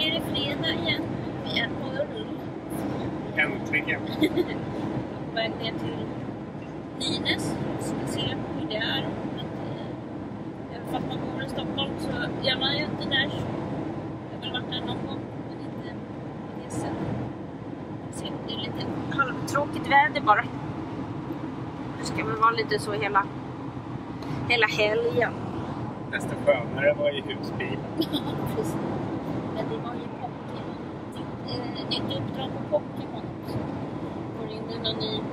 är det fredag igen. Vi är på rull. Äntligen. På väg ner till Nynäs. Ska se hur det är. Även fast man bor i Stockholm så är man ju inte där. Jag har väl varit där någon gång. Men inte på det sättet. Det är lite halvtråkigt väder bara. Det ska väl vara lite så hela helgen. Nästan skönare var i husbilen. Precis. Men det var ju Pokémon. Nytt uppdrag på Pokémon också. Går in i någon ny...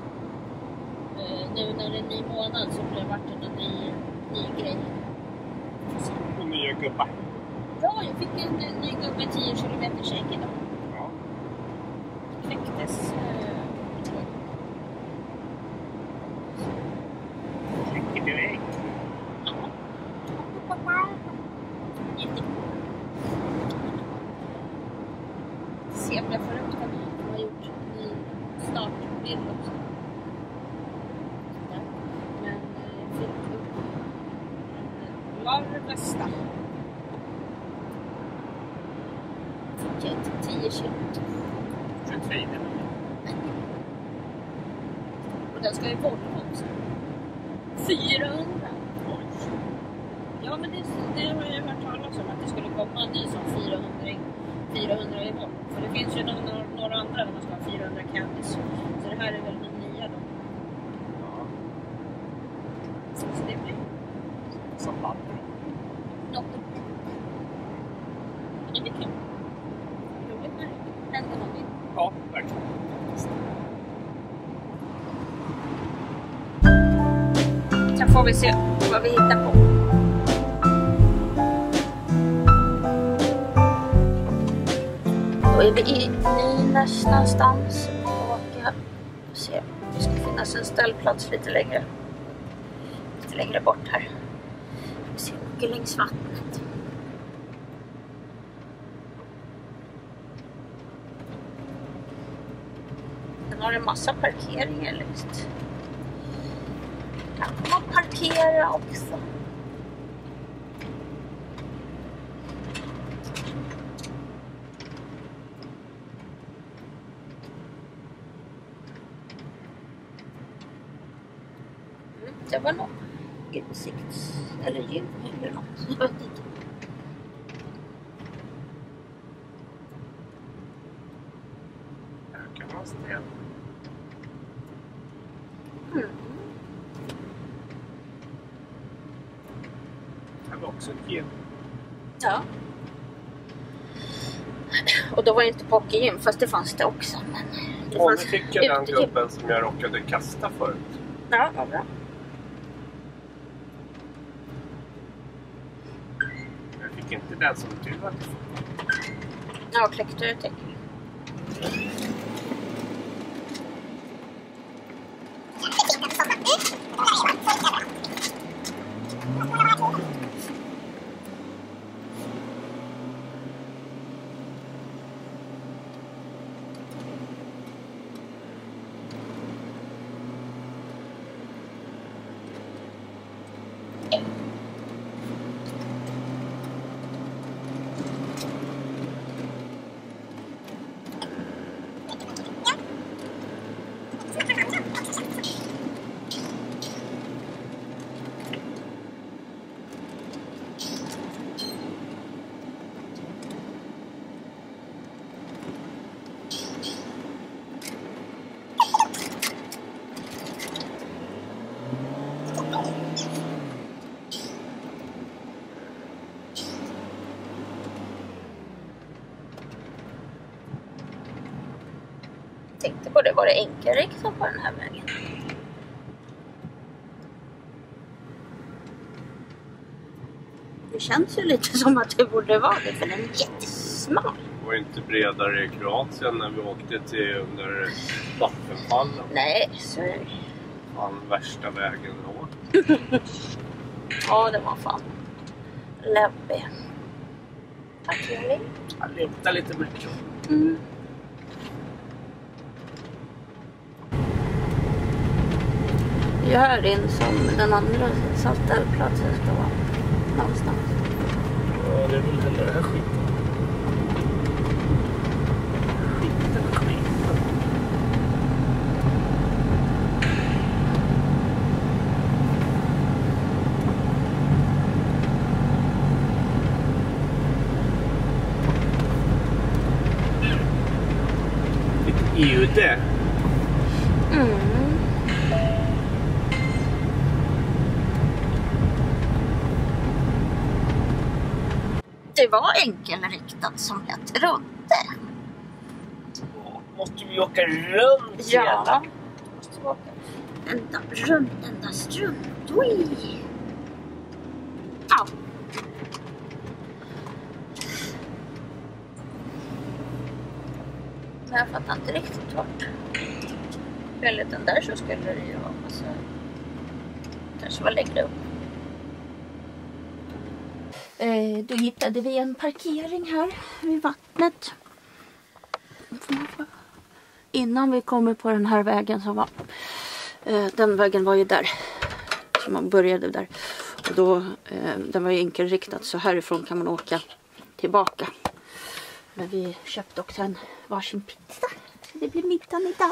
nu när det är en ny månad så blir det varit en ny grej. Och nya gubbar. Ja, jag fick en ny gubbe 10 km shake idag. Ja. Kläcktes... Kläcker du ägg? Se om jag får upp den här. De har gjort en ny startbild också. Men jag fick upp en larvesta. Fick jag till 10 kilo. För tiden. Och den ska ju bort också. 400. Oj. Ja, men det har jag hört talas om att det skulle komma en ny som 400 i boll. För det finns ju några andra där man ska ha 400 candies. Så det här är väl den nya då. Ja. Så det blir Som vatten. något. Men det blir kul. Roligt när det händer någonting. Ja, verkligen. Sen får vi se vad vi hittar på. Då är vi i Nynäs någonstans och se. Det ska finnas en ställplats lite längre bort här. Vi ser åker längs vattnet. Den har en massa parkeringar längst. Här kan man parkera också. Det var någon utsikts eller gym eller något. Jag vet inte. Här kan man ställa. Här var också ett gym. Ja. Och då var det inte Pokémon fast det fanns det också. Men det Och nu fanns fick jag den utegym. gubben som jag råkade kasta förut. Ja, vad bra. Jag fick inte den som du hade fått. Ja, kläckte ut det. Tänkte på det, var det enkelriktat på den här vägen? Det känns ju lite som att det borde vara det, för den är jättesmal. Det var inte bredare i Kroatien när vi åkte till under vattenfallen. Nej, så är det. Fan, värsta vägen då. Ja, det var fan läbbig. Parkering. Jag luktar lite mycket. Mm. Jag hör in som den andra ställplatsen ska vara någonstans. Ja, det är väl hellre det här skiten. Ude. Det var enkelriktat som jag trodde. Måste vi åka runt? Ja. Måste vi åka endast runt. Oj. Ja. Men jag fattar inte riktigt vart. Enligt den där så skulle det ju vara massa. Kanske var längre upp. Då hittade vi en parkering här vid vattnet. Innan vi kommer på den här vägen så var den vägen var ju där. Så man började där. Och då, den var ju enkelriktad så härifrån kan man åka tillbaka. Men vi köpte också en varsin pizza. Så det blir middagen idag.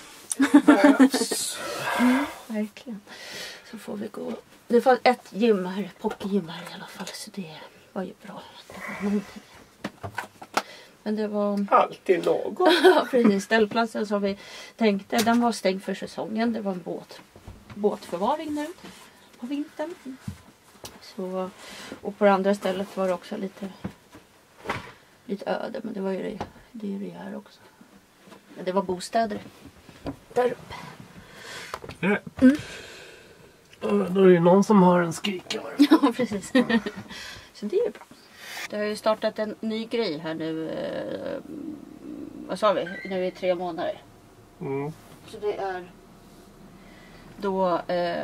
Verkligen. Så får vi gå. Det var ett gym här, pockeygym här i alla fall. Så det var ju bra. Det var någonting. Men det var... Alltid något. Ja, precis. Ställplatsen som vi tänkte, den var stängd för säsongen. Det var en båtförvaring nu på vintern. Så, och på det andra stället var det också lite öde. Men det var ju det här också. Men det var bostäder där uppe. Ja. Då är det någon som har en skrikare. Ja, precis. Så det är ju bra. Det har ju startat en ny grej här nu. Vad sa vi? Nu är 3 månader. Så det är då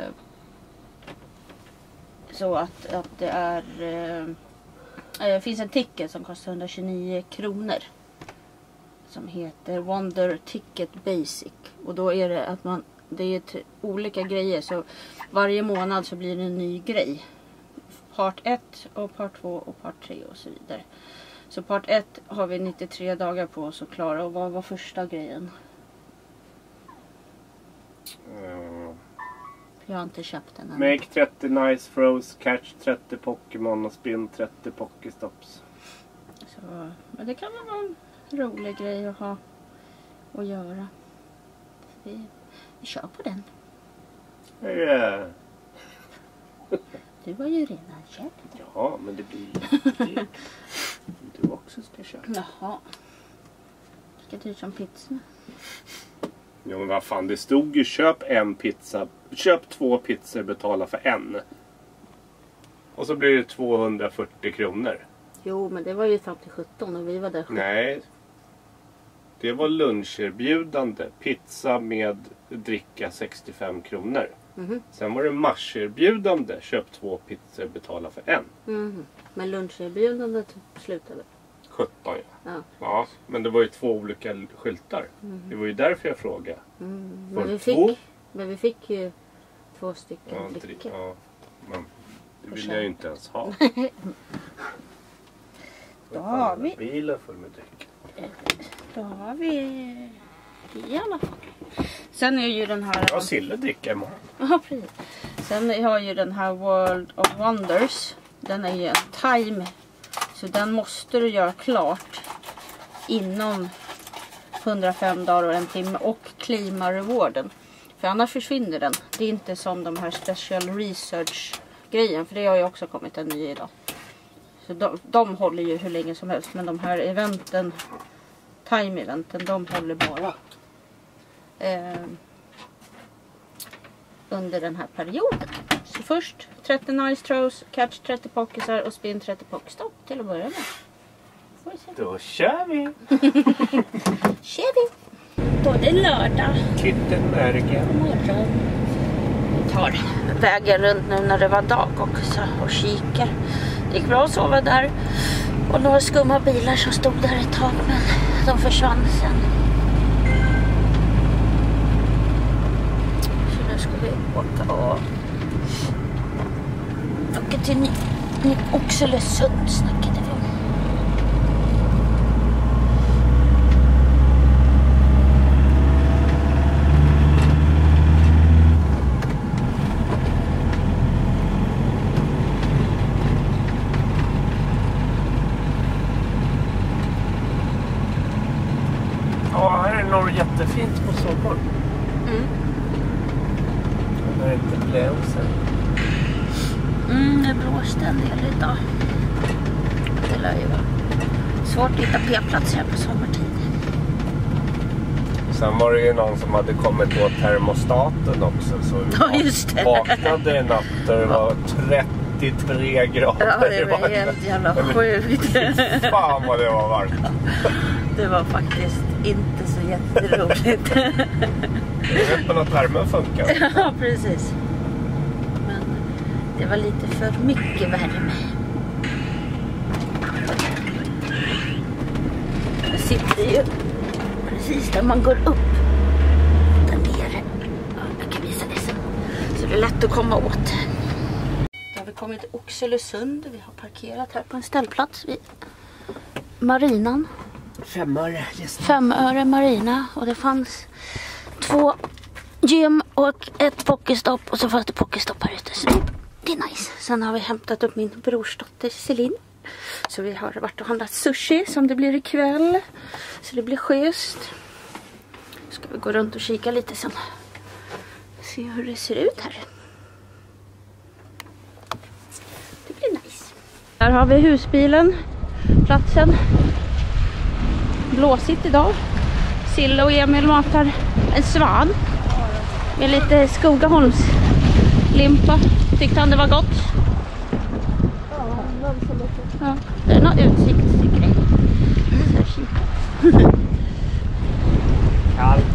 så att det är det finns en ticket som kostar 129 kronor. Som heter Wonder Ticket Basic. Och då är det att det är olika grejer. Så varje månad så blir det en ny grej. Part 1 och part 2 och part 3 och så vidare. Så part 1 har vi 93 dagar på oss att klara. Och vad var första grejen? Jag har inte köpt den än. Make 30 nice throws, catch 30 Pokémon och spin 30 Pokéstops. Så, men det kan vara en rolig grej att ha och göra. Vi kör på den. Yeah. Du var ju redan köpt. Ja, men det blir det. Du också ska köpa. Jaha. Ska du som pizza? Ja, men vad fan, det stod ju köp 2 pizzor, betala för en. Och så blir det 240 kronor. Jo, men det var ju fram till 17 och vi var där 17. Nej. Det var luncherbjudande. Pizza med dricka 65 kronor. Sen var det marscherbjudande. Köp 2 pizzor, betala för en. Men luncherbjudandet slutade. 17, ja. Ja. Ja, men det var ju 2 olika skyltar. Det var ju därför jag frågade. Men vi fick ju 2 stycken ja, drickor. Ja, men det vill jag ju inte ens ha. Då har vi... Bilen full med dryck. Då har vi i alla fall. Sen är ju den här... Ja, Sille dricker imorgon. Ja, precis. Sen har ju den här World of Wonders. Den är ju en time. Så den måste du göra klart inom 105 dagar och 1 timme. Och claima rewarden. För annars försvinner den. Det är inte som de här special research grejen. För det har ju också kommit en ny idag. Så de håller ju hur länge som helst. Men de här eventen, time-eventen, de håller bara under den här perioden. Så först 30 nice throws, catch 30 pokisar och spin 30 pokestop till att börja med. Får vi se. Då kör vi! Kör vi! Då är det lördag. Kittenbergen. Morgon. Vi tar vägen runt nu när det var dag också och kikar. Det gick bra att sova där. Och några skumma bilar som stod där ett tag, men de försvann sen. Så nu ska vi åka till Oxelösund snackade vi om. nog jättefint på sommaren. Det är inte blåser. Det blåste en del idag. Det lär ju vara svårt att hitta p-plats här på sommartid. Sen var det ju någon som hade kommit åt termostaten också. Så Ja, just det. Vaknade en natt och det var 33 grader. Ja, det var helt jävla sjukt. Fan vad det var varmt. Det var faktiskt inte så jätteroligt. Jag vet man att värmen funkar. Ja, precis. Men det var lite för mycket värme. Jag sitter ju precis där man går upp. Där nere. Ja, jag kan visa det sen. Så det är lätt att komma åt. Då har vi kommit till Oxelösund. Vi har parkerat här på en ställplats vid marinan. 5 öre. 5 öre marina. Och det fanns 2 gym och ett pokestopp. Och så fanns det pokestopp här ute. Så det är nice. Sen har vi hämtat upp min brorsdotter Celine. Så vi har varit och handlat sushi som det blir ikväll. Så det blir schysst. Ska vi gå runt och kika lite sen. Se hur det ser ut här. Det blir nice. Där har vi husbilen. Platsen. Blåsigt idag. Silla och Emil matar en svan. Med lite Skogaholms limpa. Tyckte han det var gott? Ja, det är någon utsiktsgrej. Kallt.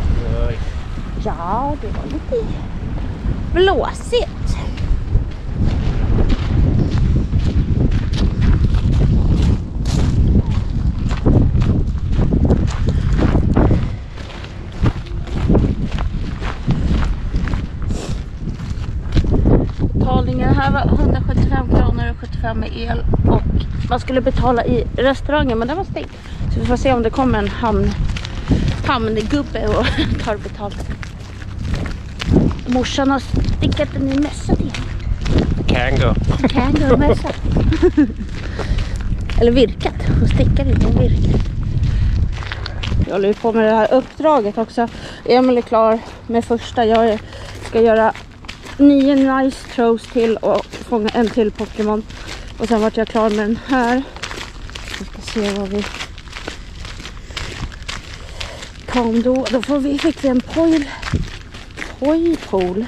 Ja, det var lite blåsigt. Betalningen här var 175 kronor och 75 med el. Och man skulle betala i restaurangen, men den var stängd. Så vi får se om det kommer en hamngubbe och tar betalt. Morsan har stickat en ny mössa till. Kango-mössa. Eller virkat. Hon stickar inte, hon virkar. Jag håller på med det här uppdraget också. Emil är klar med första. Jag ska göra 9 nice throws till och fånga en till Pokémon. Och sen vart jag klar med den här. Vi ska se vad vi kom då. Då fick vi en pool.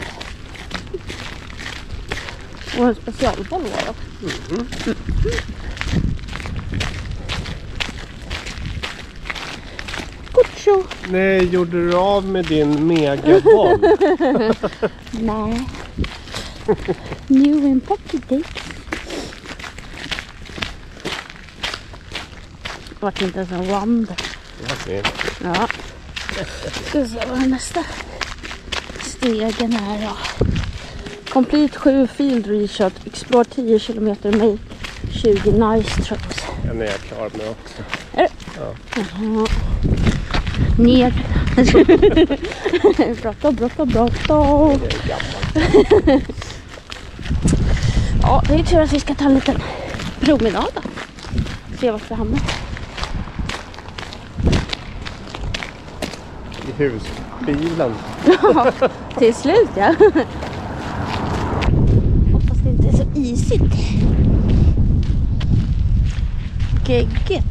Och en specialboll var det. Kucho. Nej, gjorde du av med din megaboll? Nej. New in pocket date. Det var inte ens en wonder. Ja. Ska vi se vad nästa stegen är då. Complete 7 field research. Explore 10 km med 20 nice trucks. Den är jag klar med också. Är det? Ja. Jaha. Ner. Bråttom. Ja, det är tur att vi ska ta en liten promenad då. Se vart vi hamnar. I husbilen. Ja, till slut ja. Hoppas det inte är så isigt. Geggigt.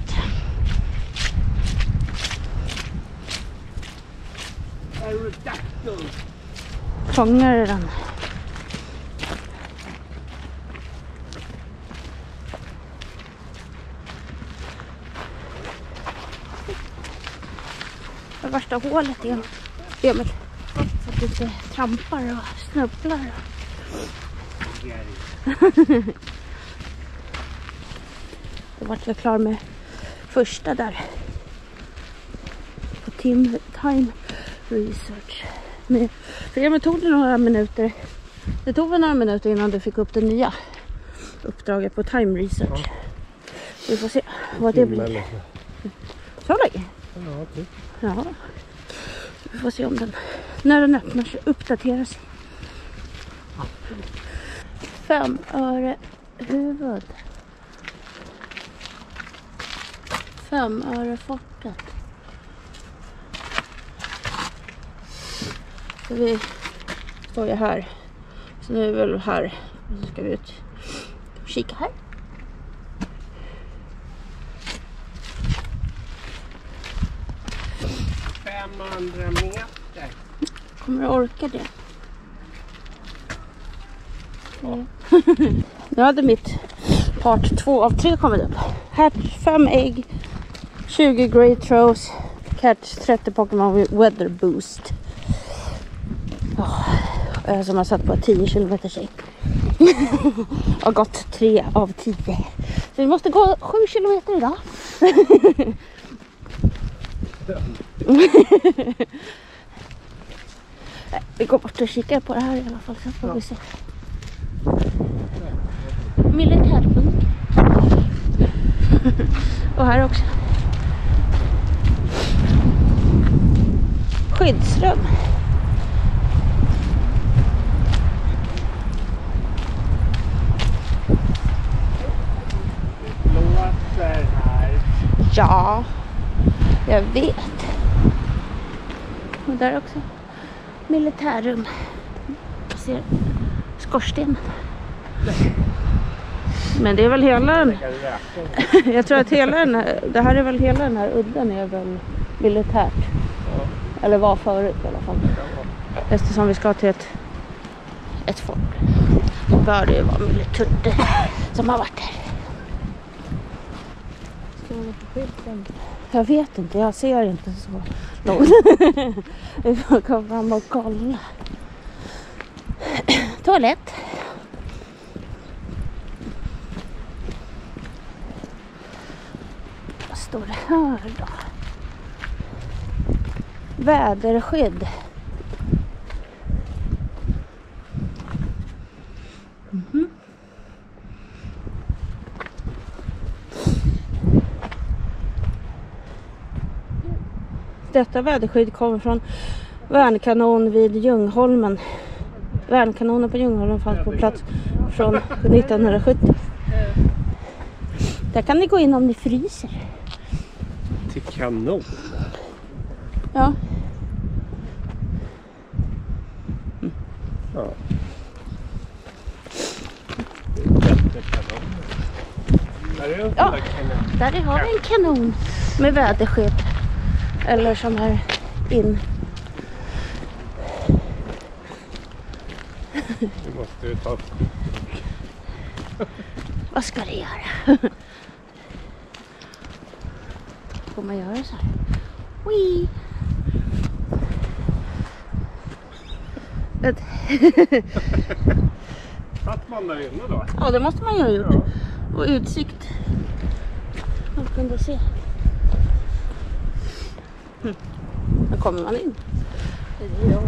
Fångar den. Det värsta hålet igen. Emil. Så att du inte trampar och snubblar. Då vart jag klar med första där. På time research. För Emil tog det några minuter. Det tog väl några minuter innan du fick upp det nya uppdraget på time research. Vi får se vad det blir. Så länge? Ja, typ. Ja. Vi får se om den, när den öppnar sig, uppdaterar sig. 5 öre huvud. 5 öre fortet. Så vi står ju här. Så nu är vi väl här. Så ska vi ut och kika här. Meter. Kommer du orka det? Ja. Nu hade mitt part 2 av 3 kommit upp. Hatch 5 ägg, 20 great throws, catch 30 Pokémon weather boost. Som har satt på 10 km tjej. Har gått 3 av 10. Så vi måste gå 7 km idag. Vi går bort och kikar på det här i alla fall, så får vi se. Militärbunk. Och här också. Skyddsrum. Låter här. Ja, jag vet. Och där också. Militärrum. Jag ser skorstenen. Men det är väl hela den. Jag tror att det här är väl hela den här udden är väl militärt. Ja. Eller var förut i alla fall. Eftersom vi ska till ett fort. Då bör det ju vara militärtutte som har varit här. Ska vi på skylten? Jag vet inte, jag ser inte så långt. Vi får komma fram och kolla. Toalett. Vad står det här då? Väderskydd. Mhm. Detta väderskydd kommer från värnkanon vid Ljungholmen. Värnkanonen på Ljungholmen fanns på plats från 1970. Där kan ni gå in om ni fryser. Till kanon? Ja. Ja. Ja, där har vi en kanon med väderskydd. Eller som här in. Vi måste ju ta. Vad ska det göra? Får man göra så här? Wee! Satt man där inne då? Ja, det måste man ju ha gjort. Ja. Och utsikt. Man kunde se. Då kommer man in. Det är jag.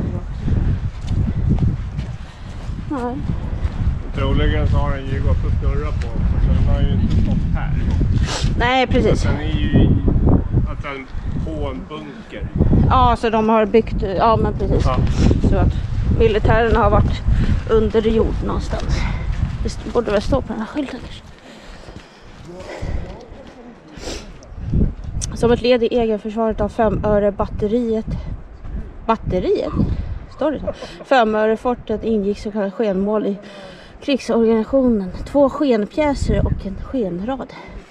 Nej. Troligen så har den ju gått och snurrat på. Så den har ju inte stått här. Nej, precis. Den är ju på en bunker. Ja, så de har byggt. Ja, men precis. Ja. Så att militären har varit under jord någonstans. Det borde väl stå på den här skylten kanske. Som ett led i egenförsvaret av 5-öre batteriet. Batteriet? Står det så? 5-öre-fortet ingick så kallad skenmål i krigsorganisationen. 2 skenpjäser och en skenrad.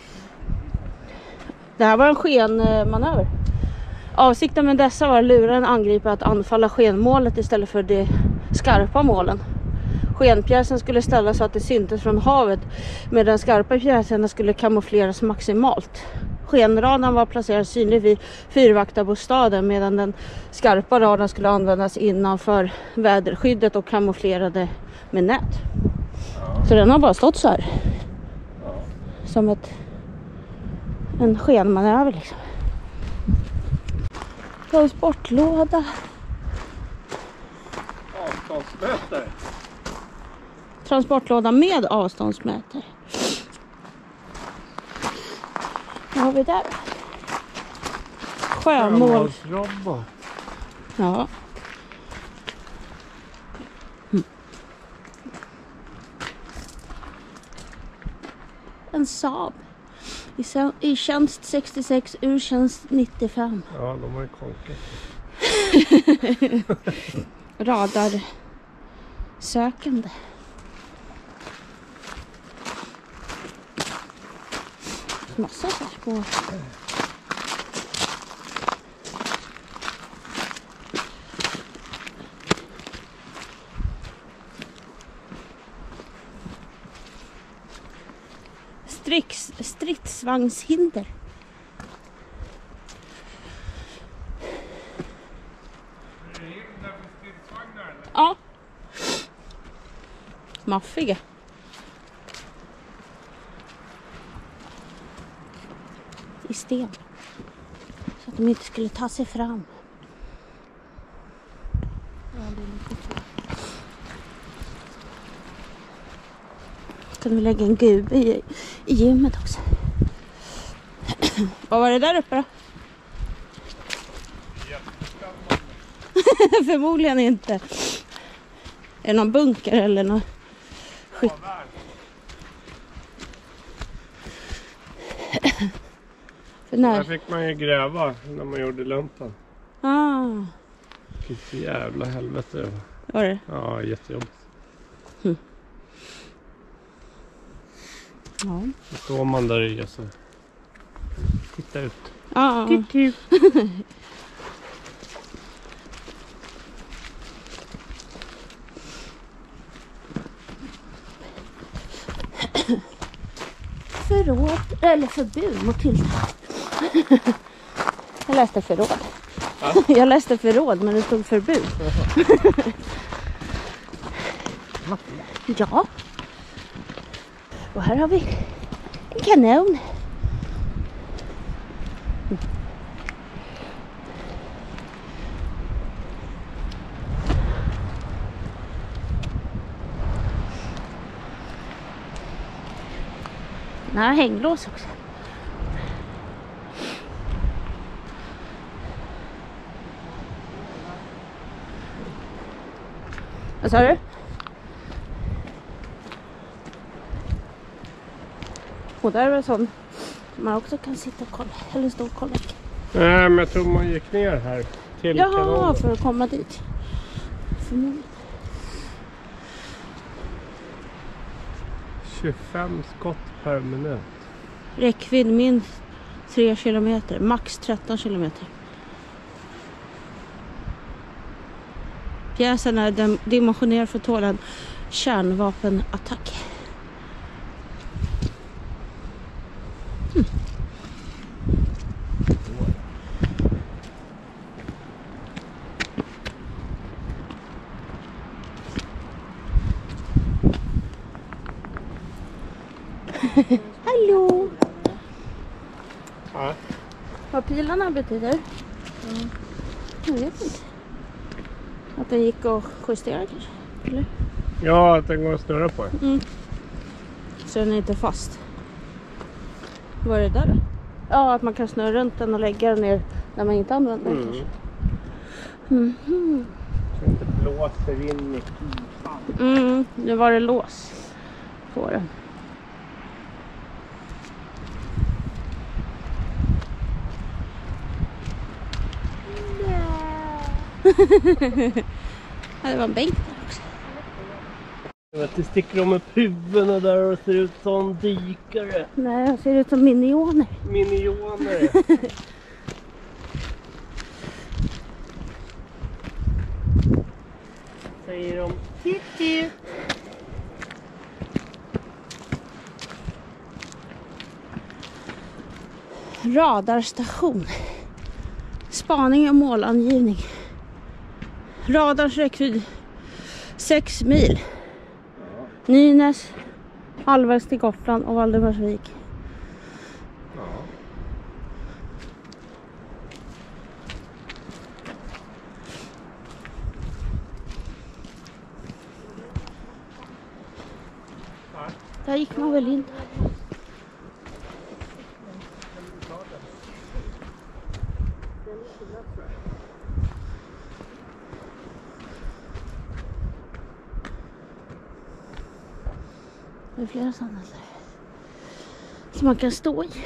Det här var en skenmanöver. Avsikten med dessa var att lura en angripare att anfalla skenmålet istället för de skarpa målen. Skenpjäsen skulle ställas så att det syntes från havet, medan den skarpa pjäserna skulle kamoufleras maximalt. Skenradarn var placerad synlig vid fyrvaktarbostaden, medan den skarpa radarn skulle användas innanför väderskyddet och kamouflerade med nät. Ja. Så den har bara stått så här. Ja. Som en skenmanöver liksom. Transportlåda. Avståndsmätare. Transportlåda med avståndsmätare. Vad har vi där? Sjömålsrobot. Ja. En Saab. I tjänst 66, ur tjänst 95. Ja, de har ju konkat. radarsökande. Massa så här små. Stridsvagnshinder. Ja. Maffiga. I sten. Så att de inte skulle ta sig fram. Ja, det är lite så. Kan vi lägga en gubbe i gymmet också. Vad var det där uppe då? Förmodligen inte. Är det någon bunker eller någon skit? För när? Där fick man ju gräva när man gjorde lumpen. Vilket jävla helvete det var. Var det? Ja, jättejobbigt. Ja. Då står man där i och så titta ut. Ja. Förråd eller förbud mot tillträde. Jag läste förråd. Ja? Jag läste förråd men det stod förbud. Ja. Och här har vi en kanon. Den har hänglås också. Vad sa du? Och där är det sån man också kan sitta och kolla. Eller stå och kolla. Nej, men jag tror man gick ner här till kanonen. För att komma dit. Förmodligen. 25 skott per minut. Räckvidd minst 3 kilometer. Max 13 kilometer. Pjäsen är dimensionerad för att tåla en kärnvapenattack. Hallå! Ja. Vad pilarna betyder? Jag vet inte. Att den gick och justerade kanske? Eller? Ja, att den går att snurra på. Så den är inte fast. Vad är det där då? Ja, att man kan snurra runt den och lägga den ner när man inte använder den kanske. Så inte blåser in i kipan. Nu var det lås på den. Det var en bänk där också. Det sticker de upp huvudena där och ser ut som dykare. Nej, det ser ut som minioner. Minioner. Säger de titti. Radarstation. Spaning och målangivning. Radars räckvidd 6 mil. Nynäs, halvvägs till Gotland och Valdemarsvik. Där gick man väl in. Det är flera sådana där som man kan stå i.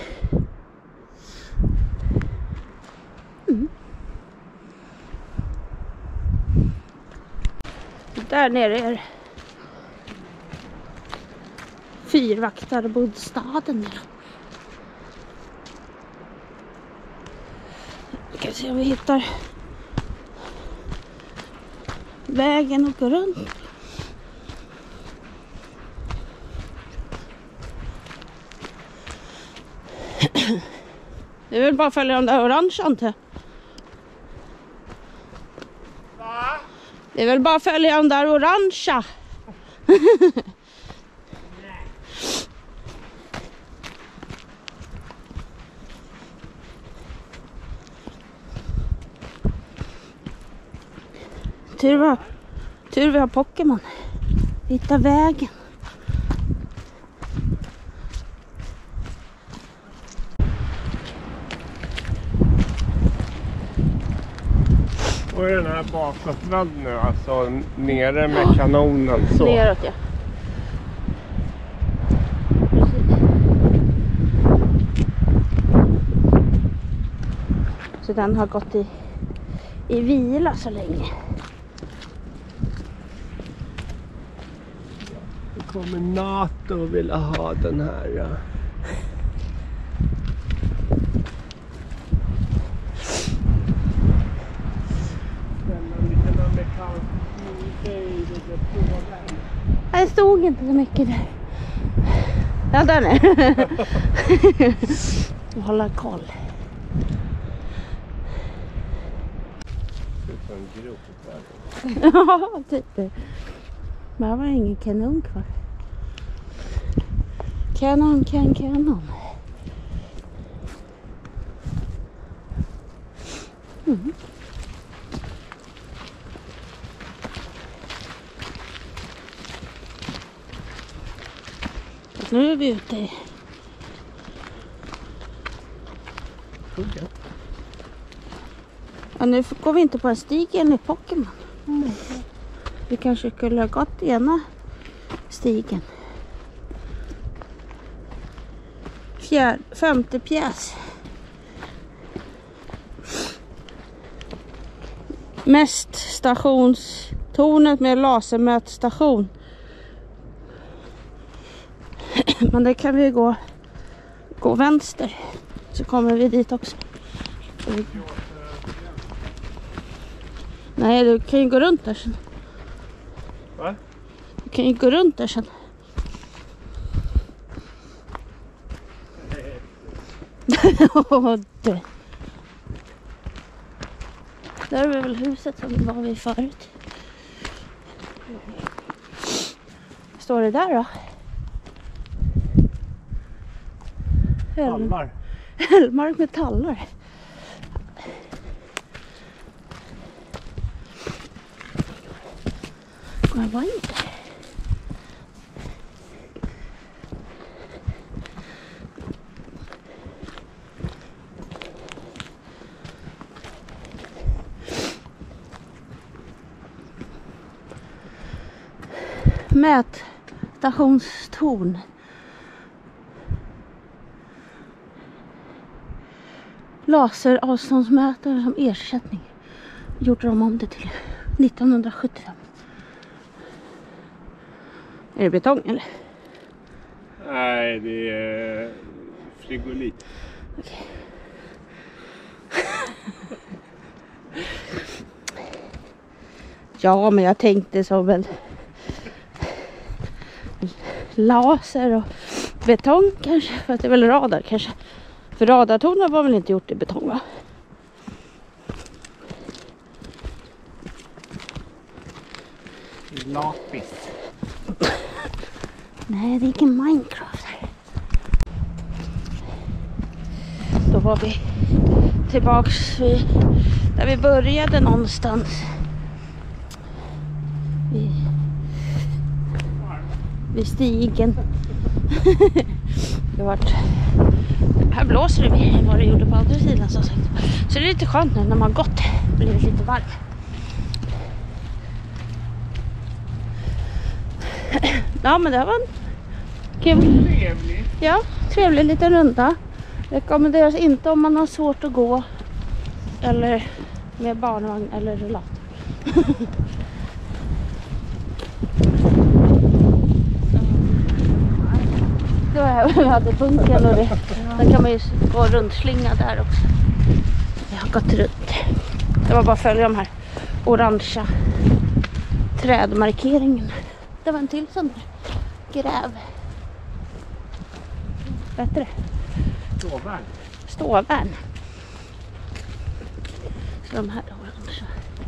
Där nere är fyrvaktarbostaden. Vi kan se om vi hittar vägen och gå runt. Det är väl bara följa de där orangea inte? Va? Det är väl bara följa de där orangea. Tur vi har Pokémon. Hitta vägen. Och den här bakåtvänd nu, alltså nere med kanonen så. Neråt, ja. Precis. Så den har gått i vila så länge. Nu kommer NATO och vill ha den här. Ja. Det stod inte så mycket där. Ja, där är det. Hålla koll. Ja, typ. Men det var ingen kanon kvar. Kanon. Mm. Nu är vi ute i skogen. Ja, nu går vi inte på en stig enligt Pokémon. Vi kanske skulle ha gått ena stigen. Femte pjäs. Mest stationstornet med lasermätstation. Men det kan vi gå vänster. Så kommer vi dit också. Nej, du kan ju gå runt där sen. Va? Du kan ju gå runt där sen. Där är väl huset som vi var vid förut. Står det där då? Tallar. Helmark med tallar. Går jag bara in där? Mätstationstorn. Laseravståndsmätare som ersättning. Gjorde de om det till 1975. Är det betong eller? Nej, det är frigolit. Okej. Ja, men jag tänkte som en laser och betong kanske. För att det är väl radar kanske. För radartornen var väl inte gjort i betong, va? Lapis. Nej, det är inte Minecraft här. Då var vi tillbaks där vi började någonstans. Vid stigen. Det vart... Här blåser det mer än vad det gjorde på andra sidan så sagt. Så det är lite skönt nu när man gått. Blir det lite varmt. Ja, men det var en kul. Trevligt. Ja, trevlig liten runda. Rekommenderas inte om man har svårt att gå. Eller med barnvagn eller rullator. Vi hade bunken och det. Sen kan man ju gå runt slinga där också. Vi har gått runt. Det var bara att följa de här orangea trädmarkeringen. Det var en till sån där gräv. Vad heter det? Ståvärn. Ståvärn. Så de här orangea.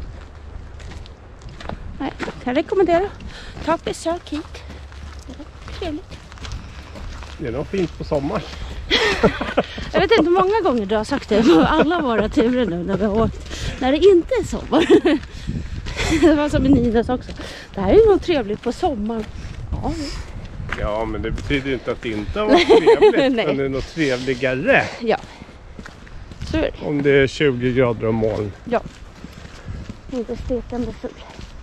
Nej, jag rekommenderar. Ta ett besök hit. Det är trevligt. Det är nog fint på sommar. Jag vet inte hur många gånger du har sagt det på alla våra turer nu när vi har åkt. När det inte är sommar. Det var som i Nynäs också. Det här är ju nog trevligt på sommaren. Ja. Ja, men det betyder inte att det inte har varit trevligt. Nej. Men det är något trevligare. Ja. Så är det. Om det är 20 grader och moln. Ja. Inte stekande sol.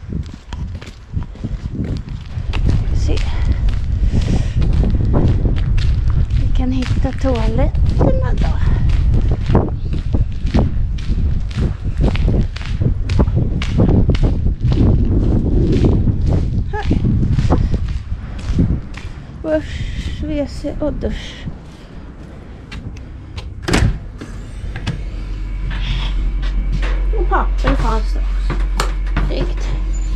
Se. Vi kan hitta toaletterna då. Här. Börs, WC och dusch. Och papper fanns det också. Rikt.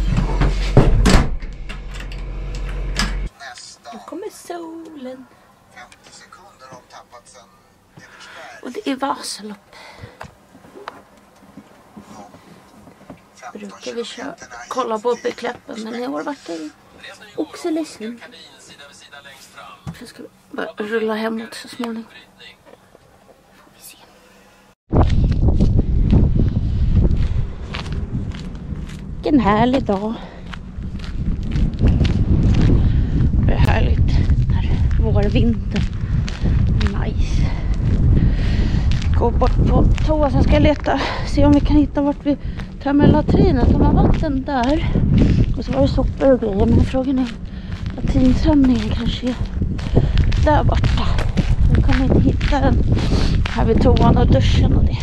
Nu kommer solen. 50 sekunder har tappat sen Evertsberg. Och det är Vasalopp. Brukar vi kolla på uppe i Kläppen, men i år vart det Oxelösund. Så ska vi bara rulla hemåt så småningom. Får vi se. Vilken härlig dag. Det är härligt när vårvintern. Nice. Gå bort på toa, sen ska jag leta. Se om vi kan hitta vart vi tömmer latrinen. De har vatten där. Och så var det sopor och grejer. Men frågan är latrintömningen kanske är där borta. Vi kommer inte hitta den här vid toan och duschen och det.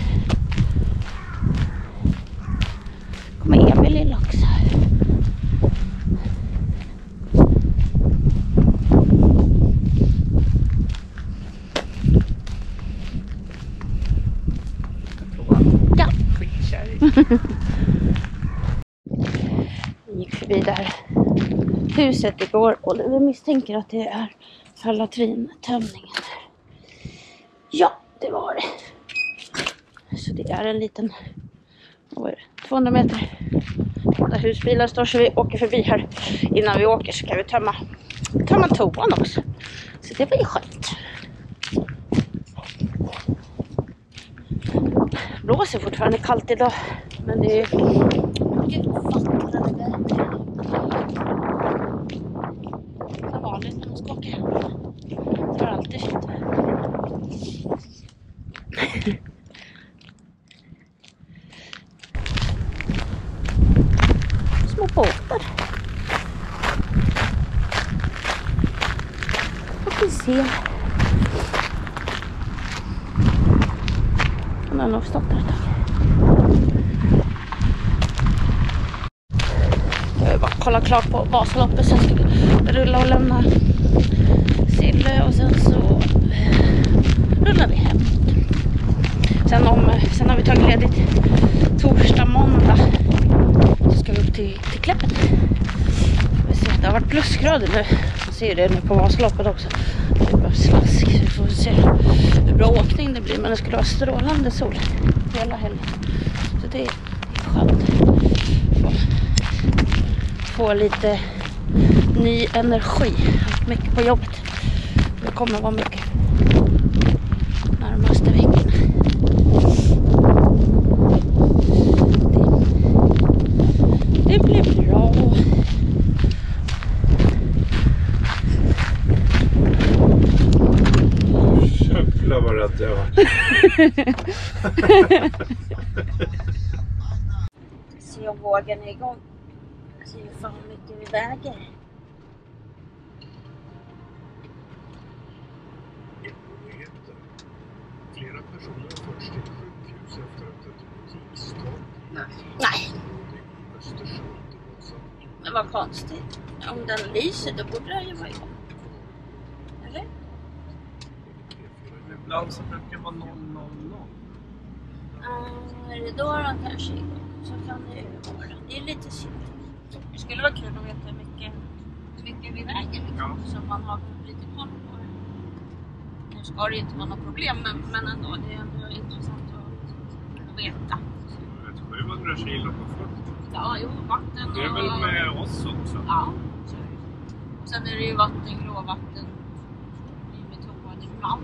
Kommer Emil lilla också. Ja. Vi gick förbi där huset igår och vi misstänker att det är för latrintömningen. Ja, det var det. Så det är en liten 200 meter där husbilar står, så vi åker förbi här. Innan vi åker så kan vi tömma toan också. Så det var ju skönt. Blåser fortfarande kallt idag, men det är mycket vattnade väder. Som vanligt när man ska åka hem. Det var alltid fint väder. Små båtar. Och vi ser. Den har nog stått där ett tag. Jag vill bara kolla klart på Vasaloppet, sen ska vi rulla och lämna Sille och sen så rullar vi hem. Sen har vi tagit ledigt torsdag, måndag. Så ska vi upp till Kläppen. Det har varit plusgrader nu. Man ser det nu på Vasaloppet också. Det är bara slask. Så vi får se hur bra åkning det blir. Men det skulle vara strålande sol hela helgen. Så det är skönt. Få lite ny energi. Haft mycket på jobbet. Det kommer vara mycket närmaste veckorna. Det blir bra. Jävlar vad rädd jag var. Se om vågen är igång. Se hur fan mycket vi väger. Flera personer förts till sjukhus efter att ett butikstorg Nej, i Östersund men vad konstigt. Om den lyser då borde den ju vara igång. Eller? ibland så brukar det vara 000. Är det då de kanske är igång så kan det ju vara. Det är lite synd. Det skulle vara kul att veta hur mycket vi väger liksom, Ja. så man har lite koll på det. Nu ska det inte vara något problem men ändå, det är ändå intressant att veta. 700 kilo på 40. Ja, jo, vatten Det är väl med oss också? Ja, så är det. Och sen är det ju vatten, gråvatten i med toan ibland.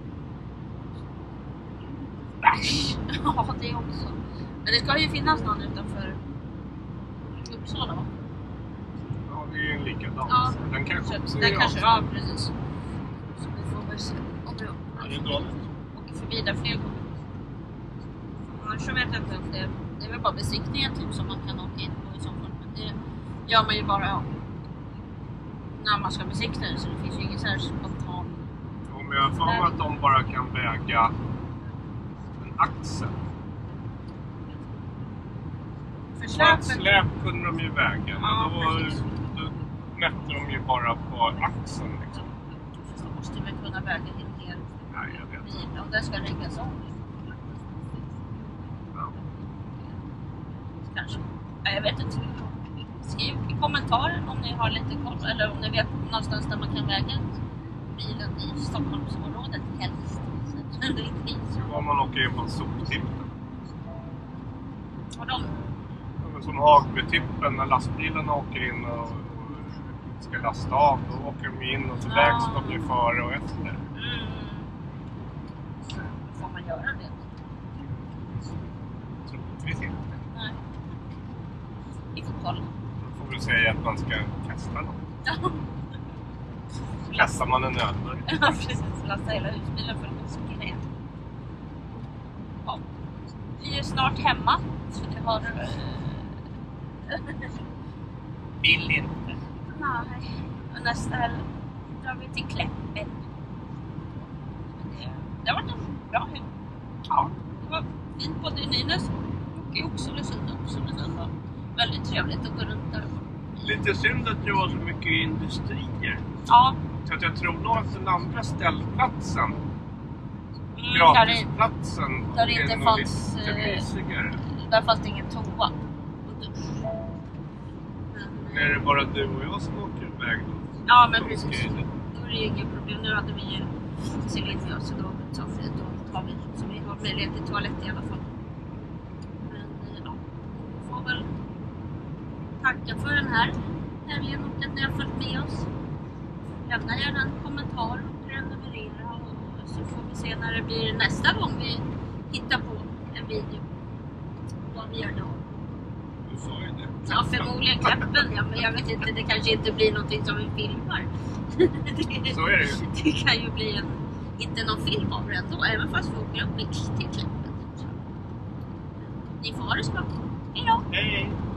Äsch! Ja, det också. Men det ska ju finnas någon utanför Uppsala, va? Ja, det är ju en likadan. Ja. Den kanske också Den är kanske, av. ja precis. Så vi får väl se om vi Ja, det är dåligt. åker förbi där fler gånger. Annars så vet jag inte om det är väl bara besiktningen typ som man kan åka in på i så fall. Men det gör man ju bara när man ska besikta det, så det finns ju ingen så här spontan. Om jag har för mig att de bara kan väga en axel. För Så att släpet, släp kunde de ju väga. Men Ja, då precis. mätte de ju bara på axeln liksom. så måste vi kunna väga en hel Nej, jag vet. bil om det ska läggas om. Ja. Kanske. Nej, jag vet inte. Skriv i kommentaren om ni har lite koll eller om ni vet någonstans där man kan väga bilen i Stockholmsområdet helst. Så det är inte så. Om man åker in på en soptipp. Och de, Som Hagbytippen, när lastbilarna åker in och ska lasta av, då åker de in och så vägs de ju före och efter. får man göra det? Troligtvis inte. Nej. Vi får kolla. Då får vi säga att man ska kasta dem. Ja, Kastar man en nödburk. precis. Lasta hela husbilen för att skräp. Ja. Vi är snart hemma. Så vi har... Vill inte. Nej. Och nästa helg drar vi till Kläppen. Det har varit en bra helg. Ja. Det var fint både i Nynäs och i Oxelösund. Oxelösund var väldigt trevligt att gå runt där. Lite synd att det var så mycket industrier. Ja. Så att jag tror nog att den andra ställplatsen, Där, gratisplatsen, där det inte är nog fanns, lite mysigare. där fanns det ingen toa och dusch. Men, Är det bara du och jag som åker iväg då? ja, men precis. Okej. Då är det inget problem. Nu hade vi ju Celine med oss, så då tar vi så vi har möjlighet till toalett i alla fall. Men ja, vi får väl tacka för den här helgen och att ni har följt med oss. Lämna gärna en kommentar och prenumerera, och så får vi se när det blir nästa gång vi hittar på en video. Vad vi gör då. Du sa ju det. Ja, förmodligen Kläppen, ja, men jag vet inte, det kanske inte blir någonting som vi filmar. Så är det ju. Det kan ju bli inte någon film av det ändå, även fast vi åker upp till Kläppen. Ni får ha det så bra. Hej då! Hej, hej.